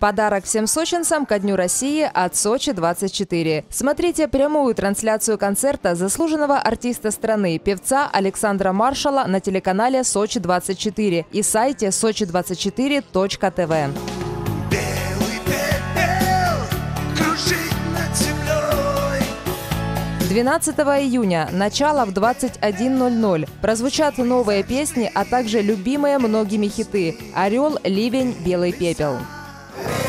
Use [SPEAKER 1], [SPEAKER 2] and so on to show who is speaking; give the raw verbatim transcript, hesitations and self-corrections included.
[SPEAKER 1] Подарок всем сочинцам ко Дню России от Сочи двадцать четыре. Смотрите прямую трансляцию концерта заслуженного артиста страны, певца Александра Маршала на телеканале Сочи двадцать четыре и сайте сочи двадцать четыре точка тв. двенадцатого июня, начало в двадцать один ноль ноль. Прозвучат новые песни, а также любимые многими хиты «Орел», «Ливень», «Белый пепел».